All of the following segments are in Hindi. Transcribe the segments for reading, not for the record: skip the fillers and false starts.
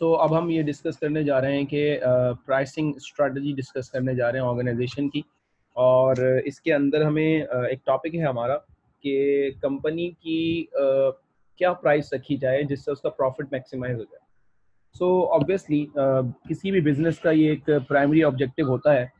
अब हम ये डिस्कस करने जा रहे हैं कि प्राइसिंग स्ट्रेटजी डिस्कस करने जा रहे हैं ऑर्गेनाइजेशन की। और इसके अंदर हमें एक टॉपिक है हमारा कि कंपनी की क्या प्राइस रखी जाए जिससे उसका प्रॉफिट मैक्सिमाइज हो जाए। ऑब्वियसली किसी भी बिजनेस का ये एक प्राइमरी ऑब्जेक्टिव होता है।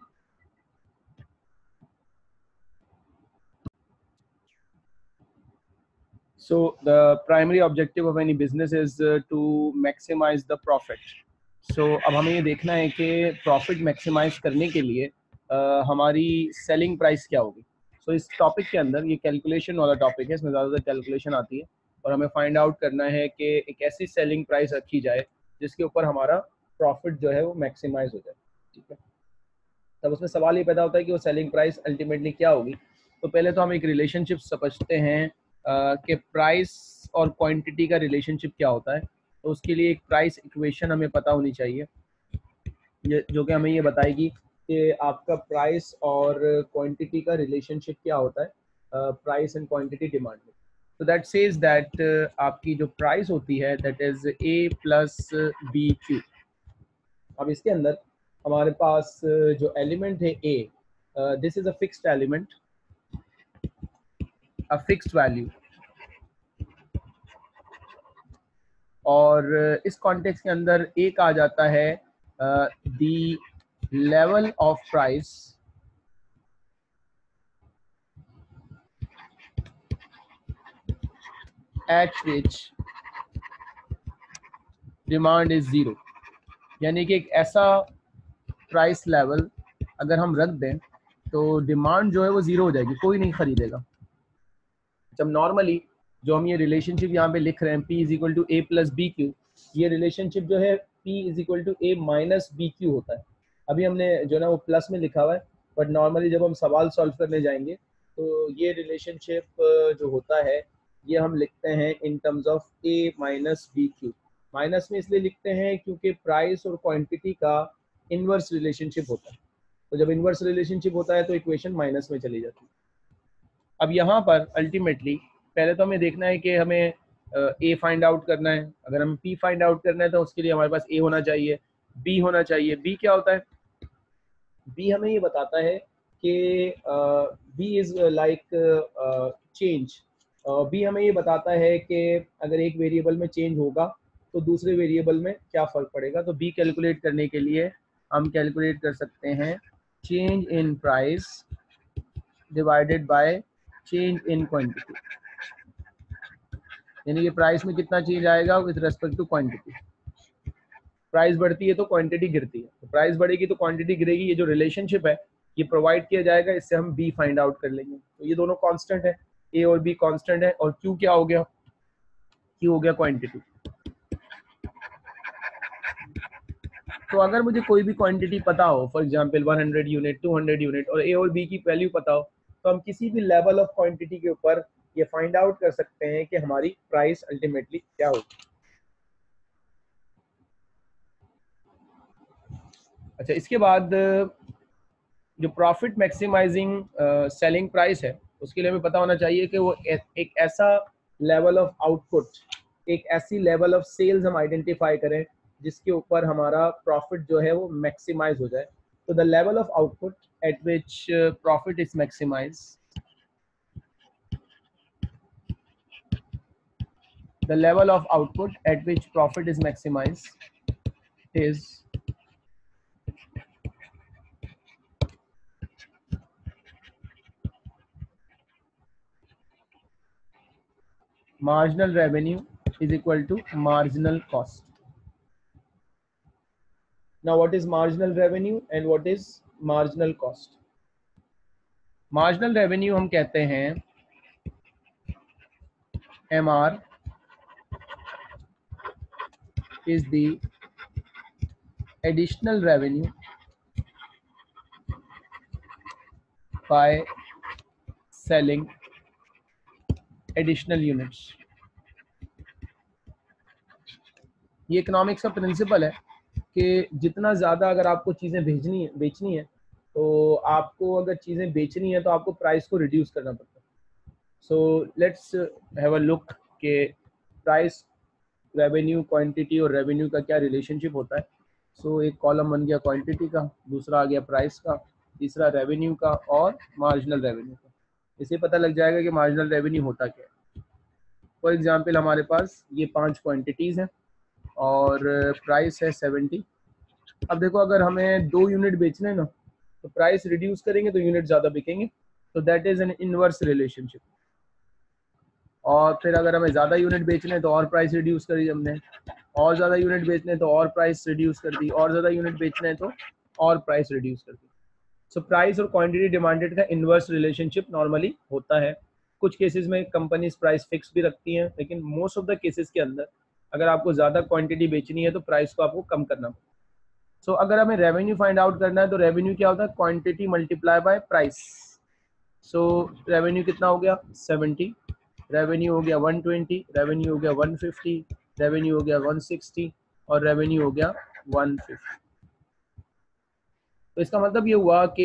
So the primary objective of any business is to maximize the profit. अब हमें ये देखना है कि प्रॉफिट मैक्सिमाइज करने के लिए हमारी सेलिंग प्राइस क्या होगी। इस टॉपिक के अंदर ये कैलकुलेशन वाला टॉपिक है, इसमें ज़्यादातर कैलकुलेशन आती है और हमें फाइंड आउट करना है कि एक ऐसी सेलिंग प्राइस रखी जाए जिसके ऊपर हमारा प्रॉफिट जो है वो मैक्सिमाइज हो जाए। ठीक है, तब उसमें सवाल ये पैदा होता है कि वो सेलिंग प्राइस अल्टीमेटली क्या होगी। तो पहले तो हम एक रिलेशनशिप समझते हैं कि प्राइस और क्वांटिटी का रिलेशनशिप क्या होता है। तो उसके लिए एक प्राइस इक्वेशन हमें पता होनी चाहिए जो कि हमें ये बताएगी कि आपका प्राइस और क्वांटिटी का रिलेशनशिप क्या होता है, प्राइस एंड क्वांटिटी डिमांड में। तो दैट सेज दैट आपकी जो प्राइस होती है that is A plus B Q. अब इसके अंदर हमारे पास जो एलिमेंट है A, this is a fixed element, a fixed value. और इस कॉन्टेक्स्ट के अंदर एक आ जाता है the level of price at which demand is zero. यानी कि एक ऐसा प्राइस लेवल अगर हम रख दें तो डिमांड जो है वो जीरो हो जाएगी, कोई नहीं खरीदेगा। जब नॉर्मली जो हम ये रिलेशनशिप यहाँ पे लिख रहे हैं P is equal to A plus B Q, ये रिलेशनशिप जो है P is equal to A minus B Q होता है। अभी हमने जो ना वो प्लस में लिखा हुआ है, बट नॉर्मली जब हम सवाल सॉल्व करने जाएंगे तो ये रिलेशनशिप जो होता है ये हम लिखते हैं in terms of A minus B Q. Minus में इसलिए लिखते हैं क्योंकि प्राइस और क्वांटिटी का इनवर्स रिलेशनशिप होता है। तो जब इनवर्स रिलेशनशिप होता है तो इक्वेशन माइनस में चली जाती है। अब यहाँ पर अल्टीमेटली पहले तो हमें देखना है कि हमें ए फाइंड आउट करना है। अगर हमें पी फाइंड आउट करना है तो उसके लिए हमारे पास ए होना चाहिए, बी होना चाहिए। बी क्या होता है? बी हमें ये बताता है कि B is like change. B हमें ये बताता है कि अगर एक वेरिएबल में चेंज होगा तो दूसरे वेरिएबल में क्या फ़र्क पड़ेगा। तो बी कैलकुलेट करने के लिए हम कैलकुलेट कर सकते हैं change in price divided by change in quantity. यानी कि प्राइस में कितना चेंज आएगा with respect to quantity. Price बढ़ती है तो क्वांटिटी गिरती है, तो प्राइस बढ़ेगी तो क्वांटिटी गिरेगी। ये जो रिलेशनशिप है ये प्रोवाइड किया जाएगा, इससे हम बी फाइंड आउट कर लेंगे। तो ये दोनों कांस्टेंट है, ए और बी कांस्टेंट है। और क्यू क्या हो गया? क्यू हो गया क्वांटिटी। तो अगर मुझे कोई भी क्वांटिटी पता हो, फॉर एग्जांपल 100 यूनिट, 200 यूनिट, और ए और बी की वैल्यू पता हो, तो हम किसी भी लेवल ऑफ क्वांटिटी के ऊपर ये फाइंड आउट कर सकते हैं कि हमारी प्राइस अल्टीमेटली क्या होगी। अच्छा, इसके बाद जो प्रॉफिट मैक्सिमाइजिंग सेलिंग प्राइस है उसके लिए हमें पता होना चाहिए कि वो एक ऐसा लेवल ऑफ आउटपुट, एक ऐसी लेवल ऑफ सेल्स हम आइडेंटिफाई करें जिसके ऊपर हमारा प्रॉफिट जो है वो मैक्सिमाइज हो जाए। तो the level of output at which profit is maximise, the level of output at which profit is maximized is marginal revenue is equal to marginal cost. Now what is marginal revenue and what is marginal cost? Marginal revenue हम कहते हैं MR is the additional revenue by selling additional units. ये इकोनॉमिक्स का प्रिंसिपल है कि जितना ज़्यादा अगर आपको चीज़ें बेचनी है तो आपको अगर चीज़ें बेचनी है तो आपको प्राइस को रिड्यूस करना पड़ता है। So let's have a look के प्राइस रेवेन्यू, क्वांटिटी और रेवेन्यू का क्या रिलेशनशिप होता है। सो एक कॉलम बन गया क्वांटिटी का, दूसरा आ गया प्राइस का, तीसरा रेवेन्यू का और मार्जिनल रेवेन्यू का। इससे पता लग जाएगा कि मार्जिनल रेवेन्यू होता क्या है। फॉर एग्जांपल हमारे पास ये 5 क्वांटिटीज़ हैं और प्राइस है 70। अब देखो अगर हमें 2 यूनिट बेचने हैं ना, तो प्राइस रिड्यूस करेंगे तो यूनिट ज़्यादा बिकेंगे, तो that is an inverse relationship. और फिर अगर हमें ज़्यादा यूनिट बेचने हैं तो और प्राइस रिड्यूस करी हमने, और ज़्यादा यूनिट बेचने हैं तो और प्राइस रिड्यूस कर दी, और ज़्यादा यूनिट बेचने हैं तो और प्राइस रिड्यूस कर दी। सो प्राइस और क्वांटिटी डिमांडेड का इनवर्स रिलेशनशिप नॉर्मली होता है। कुछ केसेस में कंपनीज प्राइस फिक्स भी रखती हैं, लेकिन मोस्ट ऑफ द केसेस के अंदर अगर आपको ज़्यादा क्वांटिटी बेचनी है तो प्राइस को आपको कम करना पड़ेगा। सो अगर हमें रेवेन्यू फाइंड आउट करना है तो रेवेन्यू क्या होता है, quantity multiply by price. So revenue कितना हो गया 70, रेवेन्यू हो गया 120, रेवेन्यू हो गया 150, रेवेन्यू हो गया 160 और रेवेन्यू हो गया 150। तो इसका मतलब ये हुआ कि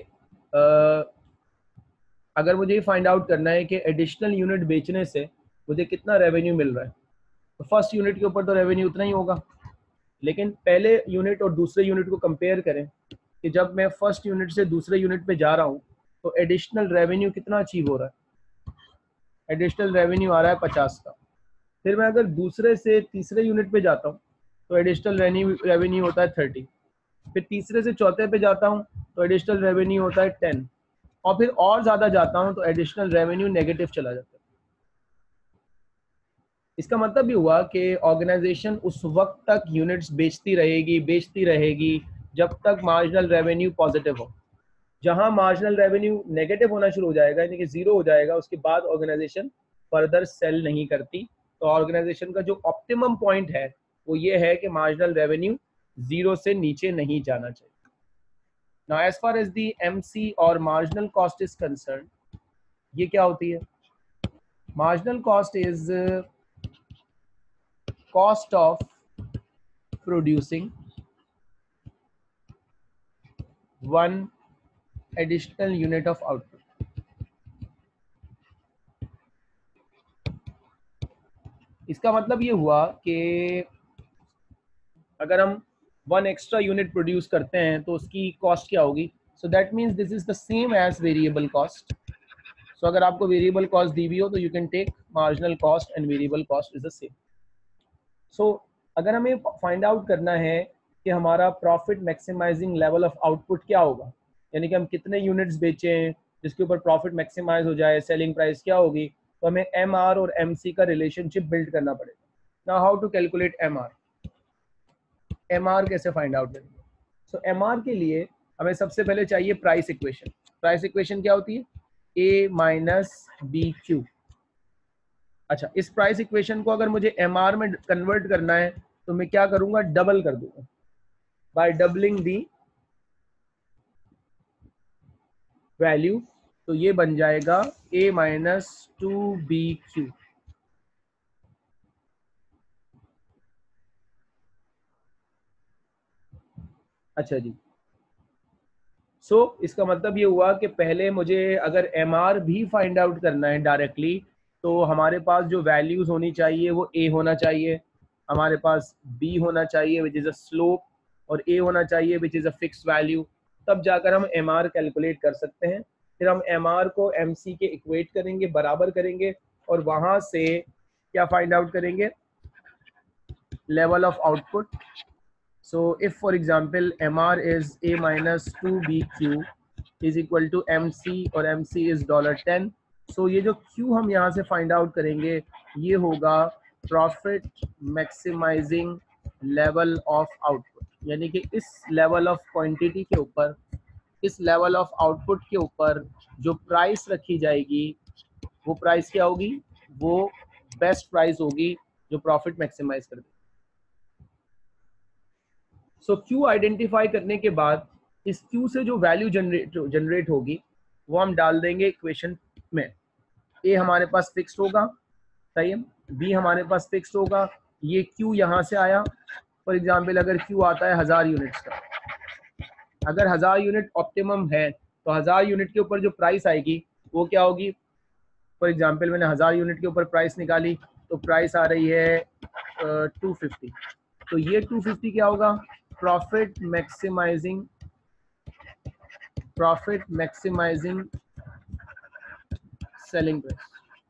अगर मुझे ये फाइंड आउट करना है कि एडिशनल यूनिट बेचने से मुझे कितना रेवेन्यू मिल रहा है, तो फर्स्ट यूनिट के ऊपर तो रेवेन्यू उतना ही होगा, लेकिन पहले यूनिट और दूसरे यूनिट को कंपेयर करें कि जब मैं फर्स्ट यूनिट से दूसरे यूनिट पे जा रहा हूँ तो एडिशनल रेवेन्यू कितना अचीव हो रहा है। एडिशनल रेवेन्यू आ रहा है 50 का। फिर मैं अगर दूसरे से तीसरे यूनिट पे जाता हूँ तो एडिशनल रेवेन्यू होता है 30। फिर तीसरे से चौथे पे जाता हूँ तो एडिशनल रेवेन्यू होता है 10, और फिर और ज़्यादा जाता हूँ तो एडिशनल रेवेन्यू नेगेटिव चला जाता है। इसका मतलब भी हुआ कि ऑर्गेनाइजेशन उस वक्त तक यूनिट्स बेचती रहेगी जब तक मार्जिनल रेवेन्यू पॉजिटिव हो। जहां मार्जिनल रेवेन्यू नेगेटिव होना शुरू हो जाएगा, यानी कि जीरो हो जाएगा, उसके बाद ऑर्गेनाइजेशन फर्दर सेल नहीं करती। तो ऑर्गेनाइजेशन का जो ऑप्टिमम पॉइंट है वो ये है कि मार्जिनल रेवेन्यू जीरो से नीचे नहीं जाना चाहिए। Now as far as the MC और marginal cost is concerned, ये क्या होती है? Marginal cost is cost of producing one additional unit of output. इसका मतलब ये हुआ कि अगर हम 1 एक्स्ट्रा यूनिट प्रोड्यूस करते हैं तो उसकी कॉस्ट क्या होगी। So that means this is the same as variable cost. So अगर आपको वेरिएबल कॉस्ट दी हुई हो तो you can take marginal cost and variable cost is the same. So अगर हमें फाइंड आउट करना है कि हमारा profit maximising level of output क्या होगा, यानी कि हम कितने यूनिट्स बेचें जिसके ऊपर प्रॉफिट मैक्सिमाइज हो जाए, सेलिंग प्राइस क्या होगी, तो हमें MR और MC का रिलेशनशिप बिल्ड करना पड़ेगा। Now how to calculate MR। MR कैसे फाइंड आउट करेंगे? सो MR के लिए हमें सबसे पहले चाहिए प्राइस इक्वेशन। प्राइस इक्वेशन क्या होती है? A minus BQ। अच्छा, इस प्राइस इक्वेशन को अगर मुझे MR में कन्वर्ट करना है तो मैं क्या करूंगा, डबल कर दूंगा बाय डबलिंग दी वैल्यू। तो ये बन जाएगा A माइनस 2BQ। अच्छा जी, इसका मतलब ये हुआ कि पहले मुझे अगर MR भी फाइंड आउट करना है डायरेक्टली, तो हमारे पास जो वैल्यूज होनी चाहिए वो A होना चाहिए, हमारे पास B होना चाहिए विच इज़ अ स्लोप, और A होना चाहिए which is a fix value. तब जाकर हम MR कैलकुलेट कर सकते हैं। फिर हम MR को MC के इक्वेट करेंगे, बराबर करेंगे, और वहाँ से क्या फाइंड आउट करेंगे, level of output. So if for example MR is A minus 2BQ is equal to MC और MC is $10, so ये जो Q हम यहाँ से फाइंड आउट करेंगे ये होगा profit maximising level of output, यानी कि इस लेवल ऑफ क्वांटिटी के ऊपर, इस लेवल ऑफ आउटपुट के ऊपर जो प्राइस रखी जाएगी वो प्राइस क्या होगी, वो बेस्ट प्राइस होगी जो प्रॉफिट मैक्सिमाइज कर देगी। सो Q आइडेंटिफाई करने के बाद इस Q से जो वैल्यू जनरेट होगी वो हम डाल देंगे इक्वेशन में। A हमारे पास फिक्स्ड होगा, सही है, B हमारे पास फिक्स्ड होगा, ये Q यहाँ से आया। फॉर एग्जांपल अगर Q आता है 1000 यूनिट्स का, अगर 1000 यूनिट ऑप्टिमम है तो 1000 यूनिट के ऊपर जो प्राइस आएगी वो क्या होगी। फॉर एग्जांपल मैंने 1000 यूनिट के ऊपर प्राइस निकाली तो प्राइस आ रही है 250, तो ये 250 क्या होगा? Profit maximising selling price.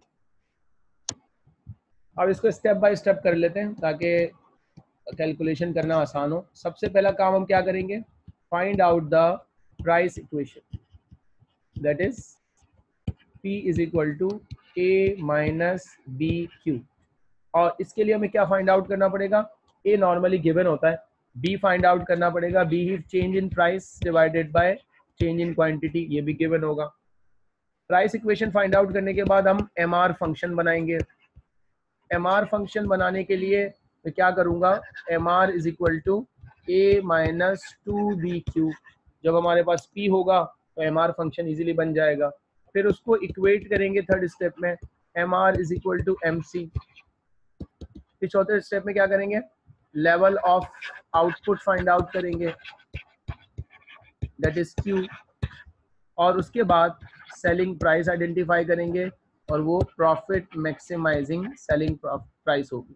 अब इसको स्टेप बाय स्टेप कर लेते हैं ताकि कैलकुलेशन करना आसान हो। सबसे पहला काम हम क्या करेंगे? Find out the price equation, that is P is equal to A minus B Q. और इसके लिए हमें क्या फाइंड आउट करना पड़ेगा? A नॉर्मली गिवन होता है, B फाइंड आउट करना पड़ेगा, B is change in price divided by change in quantity, ये भी गिवन होगा। प्राइस इक्वेशन फाइंड आउट करने के बाद हम MR फंक्शन बनाएंगे। MR फंक्शन बनाने के लिए मैं क्या करूंगा? MR is equal to A minus 2BQ। जब हमारे पास P होगा तो MR फंक्शन इजीली बन जाएगा। फिर उसको इक्वेट करेंगे थर्ड स्टेप में, MR is equal to MC। फिर चौथे स्टेप में क्या करेंगे? Level of output find out करेंगे, दैट इज Q। और उसके बाद सेलिंग प्राइस आइडेंटिफाई करेंगे और वो प्रॉफिट मैक्सिमाइजिंग सेलिंग प्राइस होगी।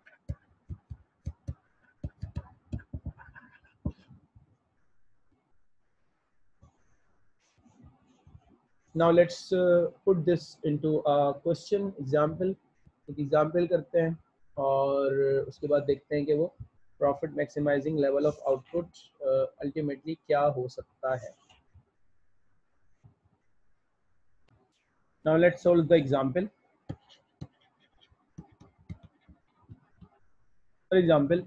Now let's put this into a question example। एक एग्जाम्पल करते हैं और उसके बाद देखते हैं कि वो profit maximising level of output ultimately क्या हो सकता है। Now let's solve the example। For example,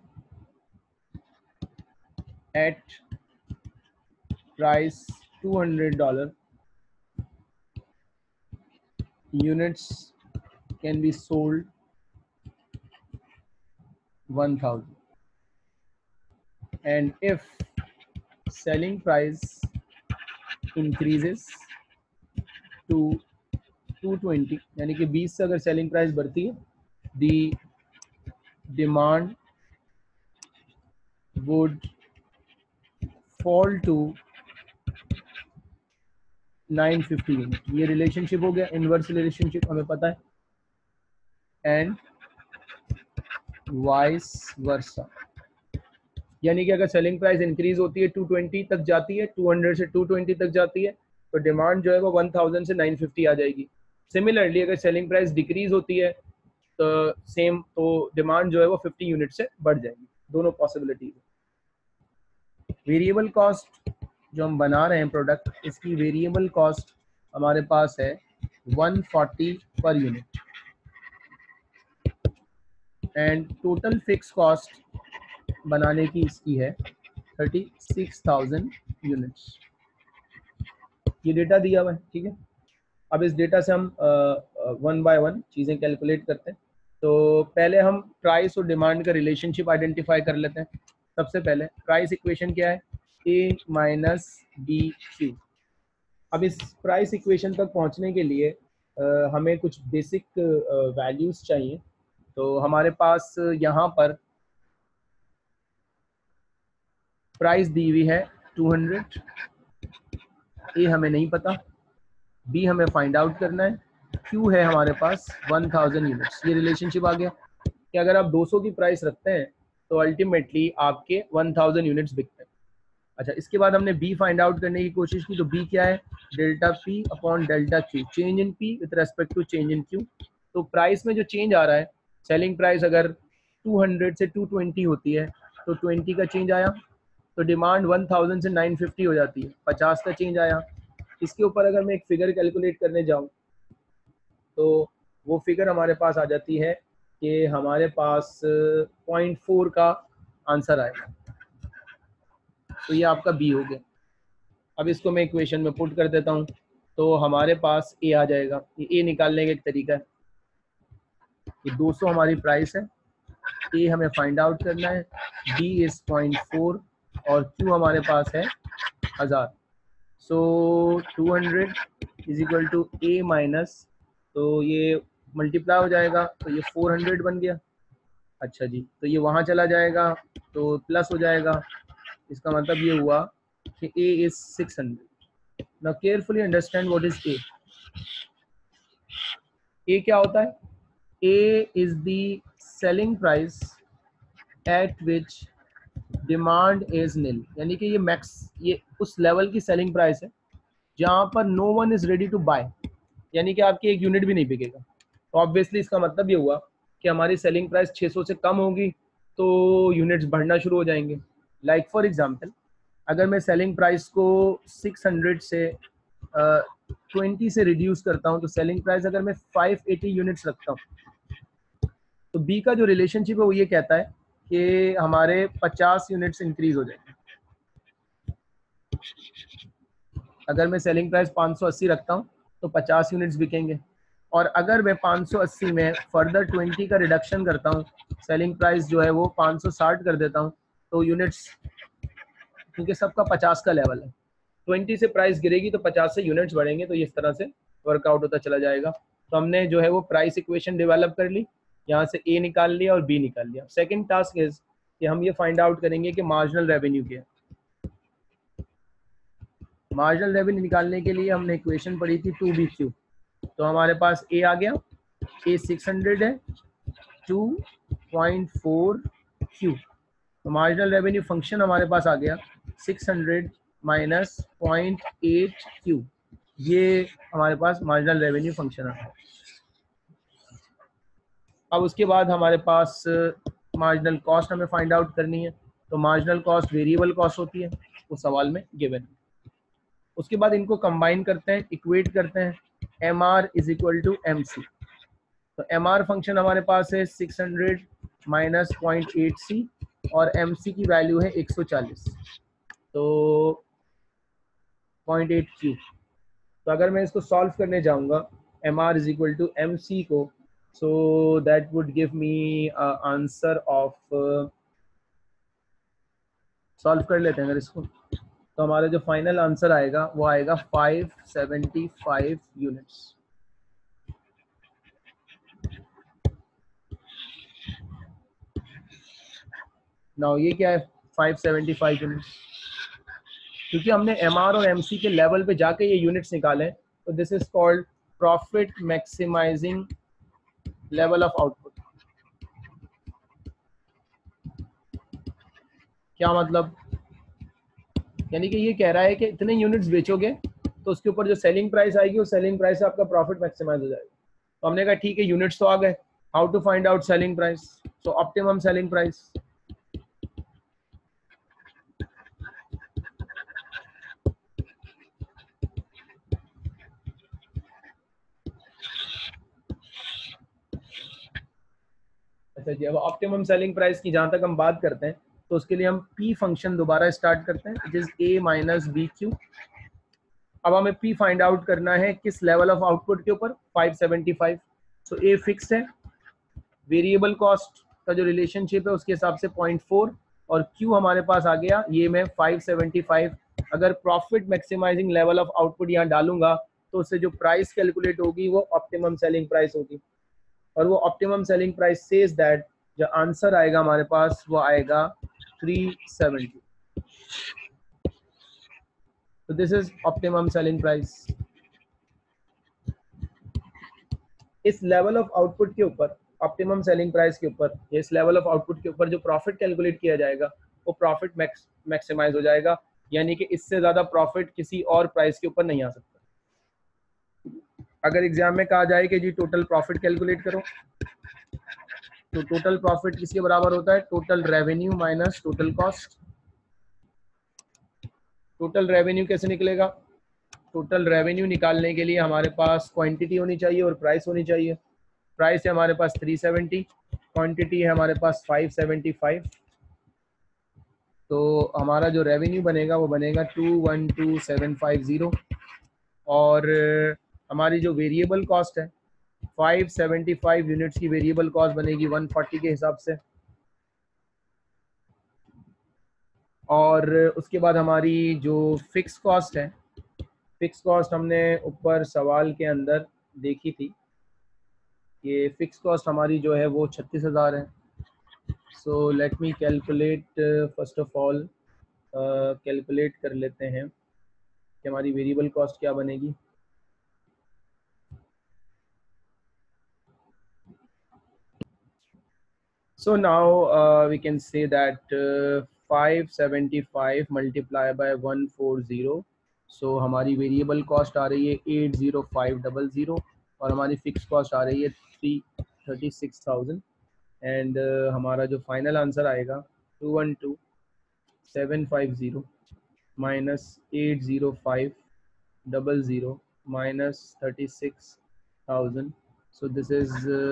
at price $200, units can be sold 1000, and if selling price increases to 220, यानी कि 20 से अगर सेलिंग प्राइस बढ़ती है, the demand would fall to 950 unit. ये रिलेशनशिप हो गया, इनवर्स रिलेशनशिप हमें पता है, एंड वाइस वर्सा। यानी कि अगर सेलिंग प्राइस इंक्रीज होती है 220 तक जाती है, 200 से 220 तक जाती है, तो डिमांड जो है वो 1000 से 950 आ जाएगी। सिमिलरली अगर सेलिंग प्राइस डिक्रीज होती है तो सेम, तो डिमांड जो है वो 50 यूनिट से बढ़ जाएगी। दोनों पॉसिबिलिटीज। वेरिएबल कॉस्ट जो हम बना रहे हैं प्रोडक्ट, इसकी वेरिएबल कॉस्ट हमारे पास है 140 per unit, and total fix cost बनाने की इसकी है 36,000 यूनिट्स। ये डेटा दिया हुआ है, ठीक है। अब इस डेटा से हम वन बाय वन चीज़ें कैलकुलेट करते हैं। तो पहले हम प्राइस और डिमांड का रिलेशनशिप आइडेंटिफाई कर लेते हैं। सबसे पहले प्राइस इक्वेशन क्या है? A minus B Q. अब इस प्राइस इक्वेशन तक पहुंचने के लिए हमें कुछ बेसिक वैल्यूज चाहिए। तो हमारे पास यहाँ पर प्राइस दी हुई है 200, ए हमें नहीं पता, बी हमें फाइंड आउट करना है, क्यू है हमारे पास 1000 यूनिट्स। ये रिलेशनशिप आ गया कि अगर आप 200 की प्राइस रखते हैं तो अल्टीमेटली आपके 1000 यूनिट्स बिकते हैं। अच्छा, इसके बाद हमने बी फाइंड आउट करने की कोशिश की। तो बी क्या है? Delta P upon delta Q, change in P with respect to change in Q. तो प्राइस में जो चेंज आ रहा है, सेलिंग प्राइस अगर 200 से 220 होती है तो 20 का चेंज आया, तो डिमांड 1000 से 950 हो जाती है, 50 का चेंज आया। इसके ऊपर अगर मैं एक फिगर कैलकुलेट करने जाऊं तो वो फिगर हमारे पास आ जाती है कि हमारे पास 0.4 का आंसर आएगा। तो ये आपका बी हो गया। अब इसको मैं इक्वेशन में पुट कर देता हूँ तो हमारे पास ए आ जाएगा। ये ए निकालने का एक तरीका है। ये 200 हमारी प्राइस है, ए हमें फाइंड आउट करना है, बी इज 0.4 और क्यू हमारे पास है 1000। So 200 is equal to A minus, तो ये मल्टीप्लाई हो जाएगा तो ये 400 बन गया। अच्छा जी, तो ये वहाँ चला जाएगा तो प्लस हो जाएगा। इसका मतलब ये हुआ कि A is 600। Now carefully understand what is A. A क्या होता है? A is the selling price at which demand is nil, यानी कि ये मैक्स, ये उस लेवल की सेलिंग प्राइस है जहां पर no one is ready to buy, यानी कि आपकी एक यूनिट भी नहीं बिकेगा। तो ऑब्वियसली इसका मतलब ये हुआ कि हमारी सेलिंग प्राइस 600 से कम होगी तो यूनिट्स बढ़ना शुरू हो जाएंगे। लाइक फॉर एग्जांपल, अगर मैं सेलिंग प्राइस को 600 से 20 से रिड्यूस करता हूं, तो सेलिंग प्राइस अगर मैं 580 यूनिट्स रखता हूं, तो बी का जो रिलेशनशिप है वो ये कहता है कि हमारे 50 यूनिट्स इंक्रीज हो जाएंगे। अगर मैं सेलिंग प्राइस 580 रखता हूं तो 50 यूनिट्स बिकेंगे, और अगर मैं 580 में फर्दर 20 का रिडक्शन करता हूं, सेलिंग प्राइस जो है वो 560 कर देता हूं, तो यूनिट्स, क्योंकि सबका 50 का लेवल है, 20 से प्राइस गिरेगी तो 50 से यूनिट्स बढ़ेंगे, तो इस तरह से वर्कआउट होता चला जाएगा। तो हमने जो है वो प्राइस इक्वेशन डेवलप कर ली, यहाँ से ए निकाल लिया और बी निकाल लिया। सेकंड टास्क इज कि हम ये फाइंड आउट करेंगे कि मार्जिनल रेवेन्यू क्या है। मार्जिनल रेवेन्यू निकालने के लिए हमने इक्वेशन पढ़ी थी 2BQ, तो हमारे पास ए आ गया, ए 600 है, 2.4 क्यू, तो मार्जिनल रेवेन्यू फंक्शन हमारे पास आ गया 600 माइनस 0.8 क्यू, ये हमारे पास मार्जिनल रेवेन्यू फंक्शन आ गया। अब उसके बाद हमारे पास मार्जिनल कॉस्ट हमें फाइंड आउट करनी है, तो मार्जिनल कॉस्ट वेरिएबल कॉस्ट होती है, उस सवाल में गिवन। उसके बाद इनको कंबाइन करते हैं, इक्वेट करते हैं, M R is equal to M C. तो एम आर फंक्शन हमारे पास है 600 माइनस 0.8 सी, और एम सी की वैल्यू है 140, तो 0.8 क्यू। तो अगर मैं इसको सॉल्व करने जाऊंगा M R is equal to M C को, so that would give me answer of, solve कर लेते हैं अगर इसको, तो हमारा जो फाइनल आंसर आएगा वो आएगा 575 यूनिट्स। नाउ ये क्या है 575 यूनिट्स, क्योंकि हमने एम आर और एम सी के लेवल पे जाके ये यूनिट्स निकाले, तो this is called profit maximising level of output. क्या मतलब, यानी कि ये कह रहा है कि इतने यूनिट्स बेचोगे तो उसके ऊपर जो सेलिंग प्राइस आएगी उस सेलिंग प्राइस से आपका प्रॉफिट मैक्सिमाइज हो जाएगा। तो हमने कहा ठीक है, यूनिट्स तो आ गए, how to find out selling price, so optimum selling price. अच्छा जी, अब ऑप्टिमम सेलिंग प्राइस की जहां तक हम बात करते हैं, तो उसके लिए हम पी फंक्शन दोबारा स्टार्ट करते हैं, it is A minus B Q. अब हमें पी फाइंड आउट करना है किस लेवल ऑफ आउटपुट के ऊपर, 575। सो ए फिक्स्ड है, वेरिएबल कॉस्ट का जो रिलेशनशिप है उसके हिसाब से 0.4, और क्यू हमारे पास आ गया ये मैं 575। अगर profit maximising level of output यहाँ डालूंगा तो उससे जो प्राइस कैलकुलेट होगी वो ऑप्टिमम सेलिंग प्राइस होगी, और वो optimum selling price says that जो आंसर आएगा हमारे पास वो आएगा 370। तो this is optimum selling price. इस लेवल ऑफ आउटपुट के ऊपर, ऑप्टिमम सेलिंग प्राइस के ऊपर, इस लेवल ऑफ आउटपुट के ऊपर जो प्रॉफिट कैलकुलेट किया जाएगा वो प्रॉफिट मैक्सिमाइज हो जाएगा, यानी कि इससे ज्यादा प्रॉफिट किसी और प्राइस के ऊपर नहीं आ सकता। अगर एग्जाम में कहा जाए कि जी टोटल प्रॉफिट कैलकुलेट करो, तो टोटल प्रॉफिट किसके बराबर होता है, total revenue minus total cost. Total revenue कैसे निकलेगा, टोटल रेवेन्यू निकालने के लिए हमारे पास क्वांटिटी होनी चाहिए और प्राइस होनी चाहिए। प्राइस है हमारे पास 370, क्वांटिटी है हमारे पास 575, तो हमारा जो रेवेन्यू बनेगा वो बनेगा 212750, और हमारी जो वेरिएबल कॉस्ट है 575 यूनिट्स की वेरिएबल कॉस्ट बनेगी 140 के हिसाब से, और उसके बाद हमारी जो फिक्स कॉस्ट है, फिक्स कॉस्ट हमने ऊपर सवाल के अंदर देखी थी, ये फिक्स कॉस्ट हमारी जो है वो 36,000 है। So let me calculate, first of all calculate कर लेते हैं कि हमारी वेरिएबल कॉस्ट क्या बनेगी। So now we can say that 575 multiply by 140. So हमारी वेरिएबल कॉस्ट आ रही है 80500 और हमारी फिक्स कॉस्ट आ रही है 336,000 एंड हमारा जो फाइनल आंसर आएगा 212,750 minus 80500 minus 36,000. So this is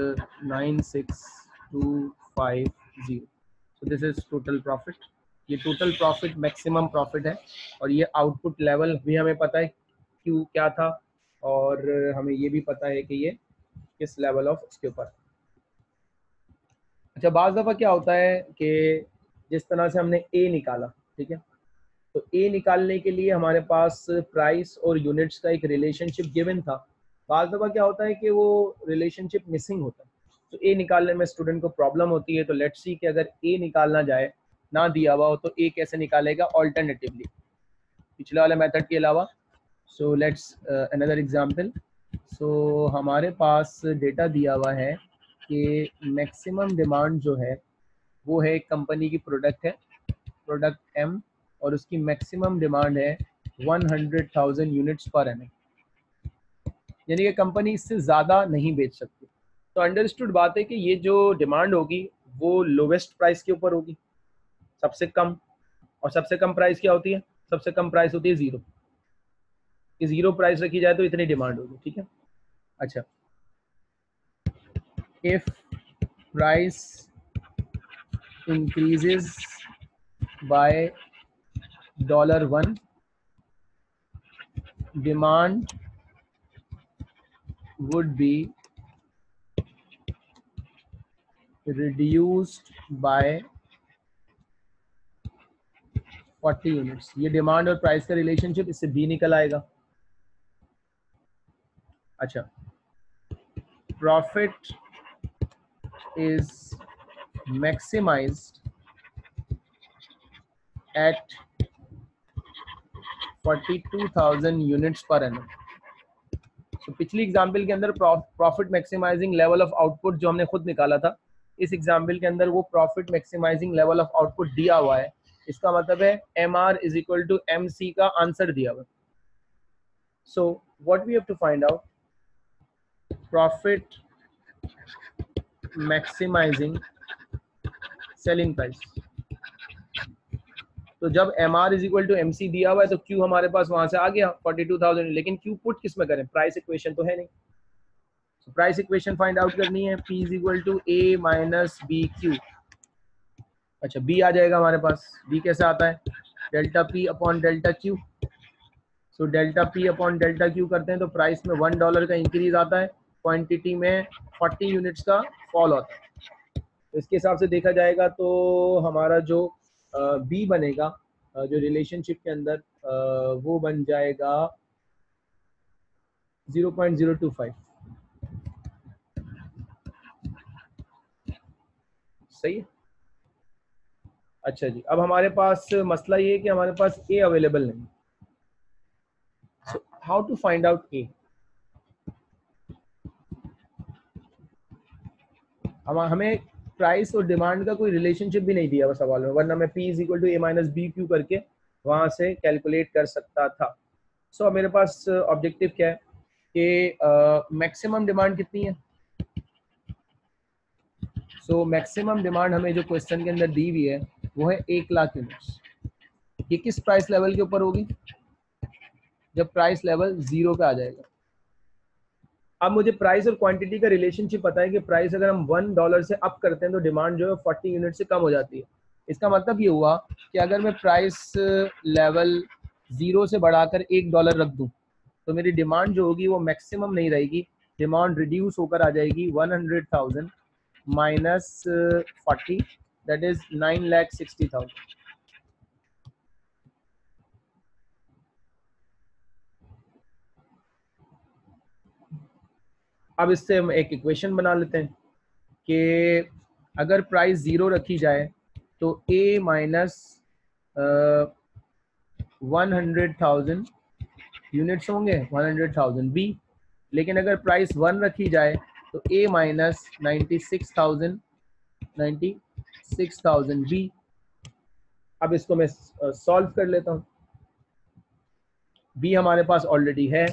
96,250. So this is total profit. ये टोटल प्रॉफिट मैक्सिमम प्रॉफिट है और ये आउटपुट लेवल भी हमें पता है क्यों क्या था और हमें ये भी पता है कि ये किस लेवल ऑफ उसके ऊपर। अच्छा, बाज़ दफ़ा क्या होता है कि जिस तरह से हमने ए निकाला, ठीक है, तो ए निकालने के लिए हमारे पास प्राइस और यूनिट्स का एक रिलेशनशिप गिवन था। बाज़ दफ़ा क्या होता है कि वो रिलेशनशिप मिसिंग होता है, तो ए निकालने में स्टूडेंट को प्रॉब्लम होती है। तो लेट्स सी कि अगर ए निकालना जाए, ना दिया हुआ हो, तो ए कैसे निकालेगा ऑल्टरनेटिवली पिछले वाले मेथड के अलावा। So let's another example. So हमारे पास डेटा दिया हुआ है कि मैक्सिमम डिमांड जो है वो है एक कंपनी की प्रोडक्ट है, प्रोडक्ट एम, और उसकी मैक्सिमम डिमांड है 100,000 यूनिट्स पर एनम, यानी कि कंपनी इससे ज़्यादा नहीं बेच सकती। तो अंडरस्टूड बात है कि ये जो डिमांड होगी वो लोवेस्ट प्राइस के ऊपर होगी, सबसे कम। और सबसे कम प्राइस क्या होती है? सबसे कम प्राइस होती है ज़ीरो, कि ज़ीरो प्राइस रखी जाए तो इतनी डिमांड होगी, ठीक है। अच्छा, if price increases by $1, demand would be reduced by 40 units. ये डिमांड और प्राइस का रिलेशनशिप इससे भी निकल आएगा। अच्छा, profit is maximized at 42,000 units per annum. तो पिछली एग्जाम्पल के अंदर profit maximising level of output जो हमने खुद निकाला था, इस एग्जाम्पल के अंदर वो profit maximising level of output दिया हुआ है। इसका मतलब है MR is equal to MC का आंसर दिया हुआ। So what we have to find out, profit maximising selling price. तो जब MR is equal to MC दिया हुआ है तो Q हमारे पास वहां से आ गया 42,000, लेकिन Q पुट किस में करें? प्राइस इक्वेशन तो है नहीं। तो प्राइस इक्वेशन फाइंड आउट करनी है, P is equal to A minus BQ। अच्छा, B आ जाएगा हमारे पास। B कैसे आता है? Delta P upon delta Q। सो delta P upon delta Q करते हैं तो प्राइस में $1 का इंक्रीज आता है, क्वांटिटी में 40 यूनिट्स का फॉल होता है। तो इसके हिसाब से देखा जाएगा तो हमारा जो B बनेगा जो रिलेशनशिप के अंदर वो बन जाएगा 0.025। सही है। अच्छा जी, अब हमारे पास मसला ये है कि हमारे पास A अवेलेबल नहीं। So how to find out A? हमें प्राइस और डिमांड का कोई रिलेशनशिप भी नहीं दिया हुआ सवाल में, वरना मैं P is equal to A minus BQ करके वहां से कैलकुलेट कर सकता था। सो मेरे पास ऑब्जेक्टिव क्या है कि मैक्सिमम डिमांड कितनी है। सो मैक्सिमम डिमांड हमें जो क्वेश्चन के अंदर दी हुई है वो है 1 लाख यूनिट्स। ये किस प्राइस लेवल के ऊपर होगी? जब प्राइस लेवल 0 पे आ जाएगा। अब मुझे प्राइस और क्वांटिटी का रिलेशनशिप पता है कि प्राइस अगर हम $1 से अप करते हैं तो डिमांड जो है 40 यूनिट से कम हो जाती है। इसका मतलब ये हुआ कि अगर मैं प्राइस लेवल 0 से बढ़ाकर $1 रख दूं तो मेरी डिमांड जो होगी वो मैक्सिमम नहीं रहेगी, डिमांड रिड्यूस होकर आ जाएगी 100,000 माइनस 40, दैट इज 9,60,000। अब इससे हम एक इक्वेशन बना लेते हैं कि अगर प्राइस 0 रखी जाए तो A माइनस 100,000 यूनिट्स होंगे, 100,000 B। लेकिन अगर प्राइस 1 रखी जाए तो A माइनस 96,000 96,000 बी। अब इसको मैं सॉल्व कर लेता हूँ। बी हमारे पास ऑलरेडी है,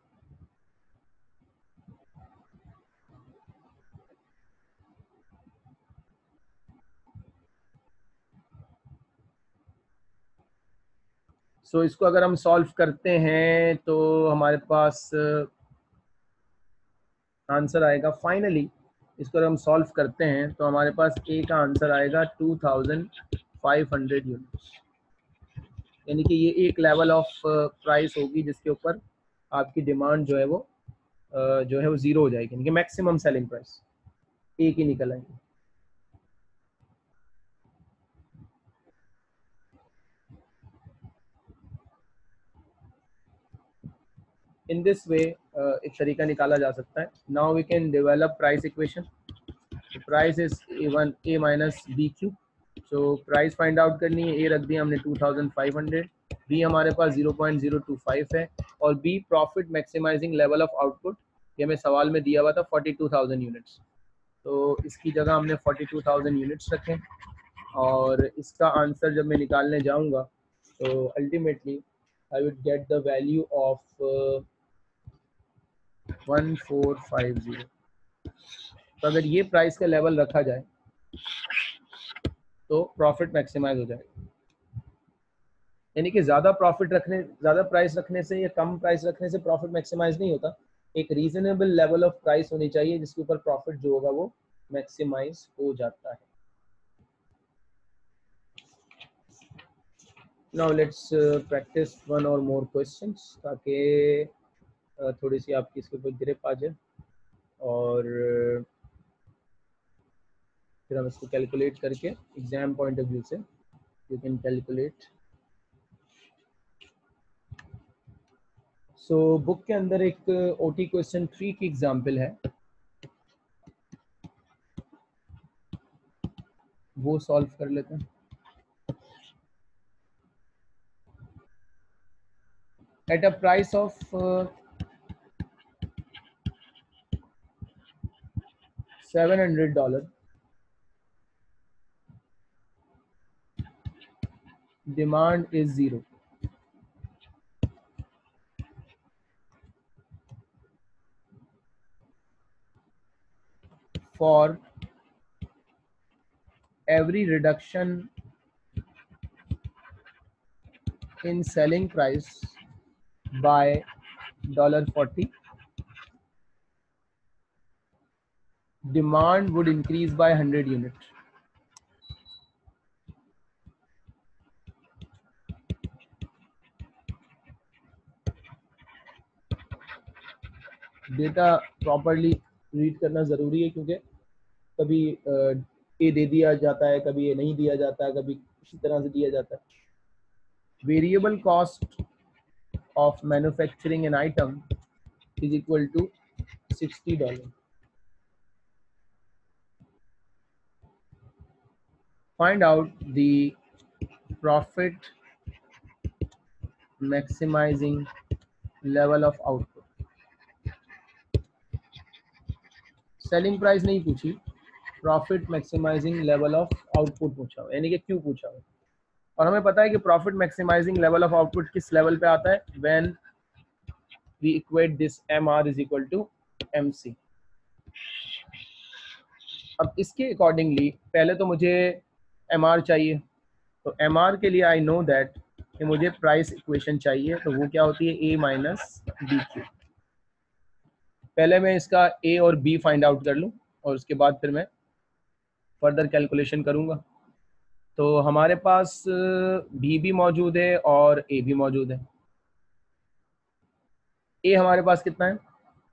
सो इसको अगर हम सॉल्व करते हैं तो हमारे पास आंसर आएगा फाइनली। इसको अगर हम सॉल्व करते हैं तो हमारे पास ए का आंसर आएगा 2500 यूनिट्स। यानी कि ये एक लेवल ऑफ प्राइस होगी जिसके ऊपर आपकी डिमांड जो है वो ज़ीरो हो जाएगी, यानी कि मैक्सिमम सेलिंग प्राइस एक ही निकल आएगी। इन दिस वे एक तरीका निकाला जा सकता है। Now we can develop price equation. Price is A1 A minus B Q. So price find out करनी है, ए रख दिया हमने 2500, बी हमारे पास 0.025 है, और B profit maximising level of output, ये हमें सवाल में दिया हुआ था 42,000 यूनिट्स। तो इसकी जगह हमने 42,000 यूनिट्स रखें, और इसका आंसर जब मैं निकालने जाऊंगा तो ultimately I would get the value of 1450। तो अगर ये प्राइस का लेवल रखा जाए तो प्रॉफिट मैक्सिमाइज हो जाएगा। यानी कि ज़्यादा प्राइस रखने से या कम प्राइस रखने से प्रॉफिट मैक्सिमाइज नहीं होता। एक रीजनेबल लेवल ऑफ प्राइस होनी चाहिए जिसके ऊपर प्रॉफिट जो होगा वो मैक्सिमाइज हो जाता है। नाउ लेट्स प्रैक्टिस वन और मोर क्वेश्चंस, ताकि थोड़ी सी आपकी इसके ऊपर ग्रिप आ जाए, और फिर हम इसको कैलकुलेट करके एग्जाम पॉइंट ऑफ व्यू से you can calculate. So book के अंदर एक ओटी क्वेश्चन 3 की एग्जाम्पल है, वो सॉल्व कर लेते हैं। At a price of $700, demand is 0. For every reduction in selling price by $40, demand would increase by 100 units. Data properly read करना ज़रूरी है, क्योंकि कभी ए दे दिया जाता है, कभी ये नहीं दिया जाता है, कभी किसी तरह से दिया जाता है। Variable cost of manufacturing an item is equal to $60. Find out the profit maximizing level of output. Selling price नहीं पूछी, profit maximising level of output पूछा हो, यानी कि क्यों पूछा हो। और हमें पता है कि profit maximising level of output किस लेवल पे आता है, when we equate this MR is equal to MC। अब इसके अकॉर्डिंगली पहले तो मुझे MR चाहिए, तो MR के लिए आई नो दैट कि मुझे प्राइस इक्वेशन चाहिए, तो वो क्या होती है, A माइनस बी क्यू। पहले मैं इसका ए और बी फाइंड आउट कर लूँ, और उसके बाद फिर मैं फर्दर कैलकुलेशन करूँगा। तो हमारे पास बी भी मौजूद है और ए भी मौजूद है। ए हमारे पास कितना है,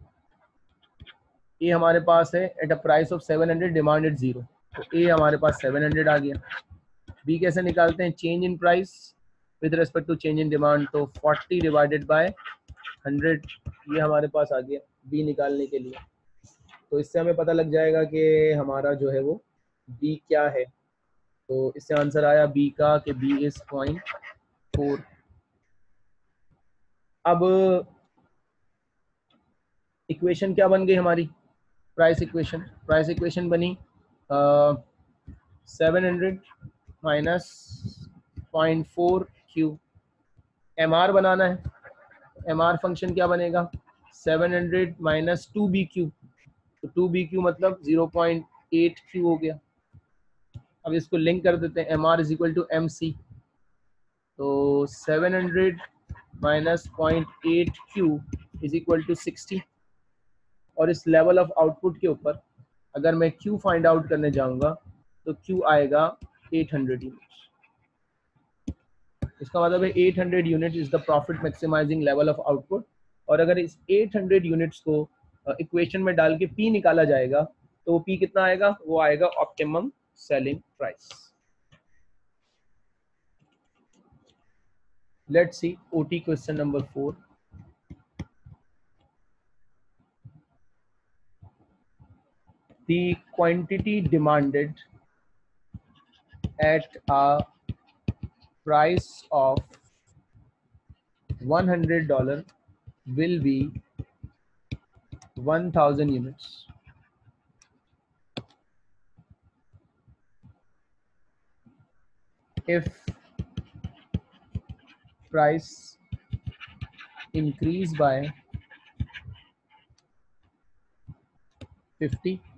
ए हमारे पास है at a price of 700, demand at 0, तो ए हमारे पास 700 आ गया। बी कैसे निकालते हैं, change in price with respect to change in demand, तो 40 डिवाइडेड बाय 100, ये हमारे पास आ गया बी निकालने के लिए। तो इससे हमें पता लग जाएगा कि हमारा जो है वो बी क्या है। तो इससे आंसर आया बी का कि बी इज 0.4। अब इक्वेशन क्या बन गई हमारी, प्राइस इक्वेशन बनी 700 माइनस 0.4 क्यू, एम आर बनाना है, एम आर फंक्शन क्या बनेगा 700 माइनस 2BQ, तो 2BQ मतलब 0.8 क्यू हो गया। अब इसको लिंक कर देते हैं, M R is equal to M C, तो 700 minus 0.8 Q is equal to 60, और इस लेवल ऑफ आउटपुट के ऊपर अगर मैं क्यू फाइंड आउट करने जाऊंगा तो क्यू आएगा 800 यूनिट्स। इसका मतलब है 800 unit is the profit maximising level of output, और अगर इस 800 यूनिट्स को इक्वेशन में डाल के पी निकाला जाएगा तो पी कितना आएगा, वो आएगा optimum selling price. Let's see OT question number 4। The quantity demanded at a price of $100 will be 1000 units. If price increase by 50,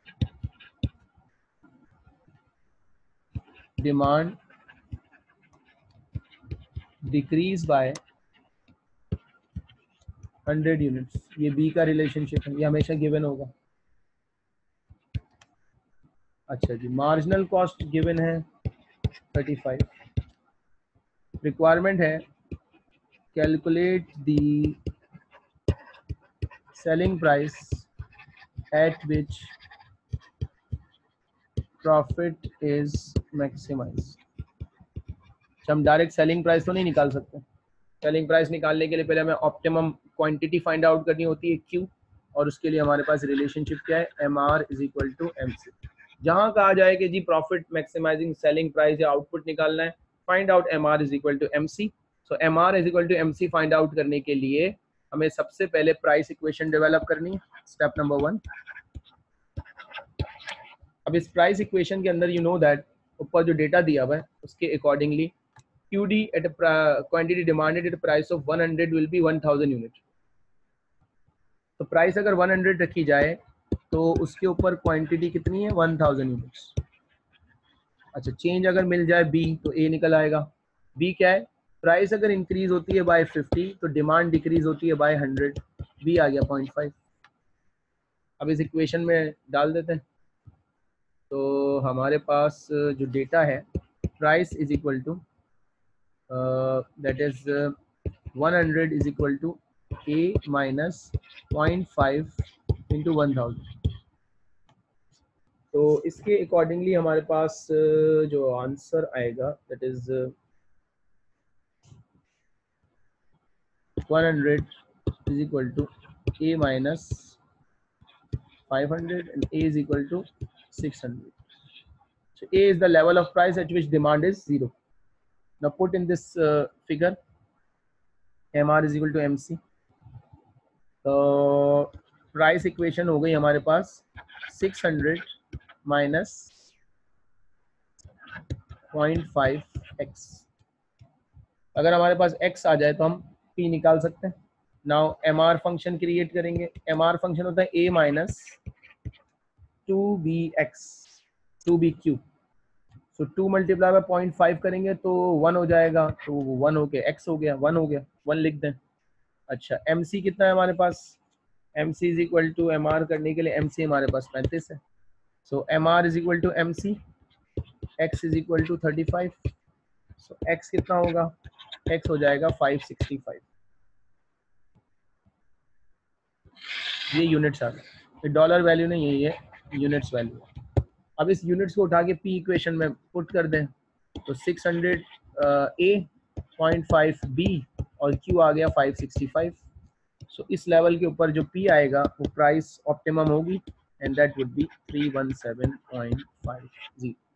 demand decrease by 100 units, ये बी का रिलेशनशिप है, ये हमेशा गिवन होगा। अच्छा जी, मार्जिनल कॉस्ट गिवन है 35, रिक्वायरमेंट है calculate the selling price at which profit is maximize. हम डायरेक्ट सेलिंग प्राइस तो नहीं निकाल सकते, सेलिंग प्राइस निकालने के लिए पहले हमें ऑप्टिमम क्वांटिटी फाइंड आउट करनी होती है क्यू, और उसके लिए हमारे पास रिलेशनशिप क्या है, M R is equal to M C. जहाँ कहा जाए कि जी प्रॉफिट मैक्सिमाइजिंग सेलिंग प्राइस या आउटपुट निकालना है, find out M R is equal to M C. So M R is equal to M C find out करने के लिए हमें सबसे पहले प्राइस इक्वेशन डेवलप करनी है, स्टेप नंबर 1। अब इस प्राइस इक्वेशन के अंदर यू नो दैट ऊपर जो डेटा दिया हुआ है उसके accordingly QD at a quantity demanded at a price of 100 will be 1000 unit. तो प्राइस अगर 100 रखी जाए तो उसके ऊपर क्वांटिटी कितनी है 1000 यूनिट्स। अच्छा, चेंज अगर मिल जाए B तो A निकल आएगा। B क्या है, प्राइस अगर इंक्रीज होती है बाय 50 तो डिमांड डिक्रीज होती है बाय 100, B आ गया 0.5। अब इस इक्वेशन में डाल देते हैं, तो हमारे पास जो डेटा है price is equal to that is 100 is equal to A minus 0.5 into 1000। तो इसके अकॉर्डिंगली हमारे पास जो आंसर आएगा that is 100 is equal to A minus 500 and A is equal to 600. So A is the level of price at which demand is 0. Now put in this figure MR is equal to MC. तो प्राइस इक्वेशन हो गई हमारे पास 600 माइनस 0.5x। अगर हमारे पास x आ जाए तो हम p निकाल सकते हैं। नाउ mr फंक्शन क्रिएट करेंगे, mr फंक्शन होता है a minus 2bq, so 2 multiply by 0.5 करेंगे तो 1 हो जाएगा, तो 1 हो गया, x हो गया 1 हो गया, 1 लिख दें। अच्छा, mc कितना है हमारे पास, mc is equal to mr करने के लिए mc हमारे पास 35 है, सो mr is equal to mc, x is equal to 35, सो x कितना होगा, x हो जाएगा 565। ये यूनिट्स आ गए, ये डॉलर वैल्यू नहीं है, ये यूनिट्स वैल्यू है। अब इस यूनिट्स को उठा के p इक्वेशन में पुट कर दें तो 600 a 0.5 b और q आ गया 565। सो इस लेवल के ऊपर जो p आएगा वो प्राइस ऑप्टिमम होगी एंड दैट वुड बी 317.50।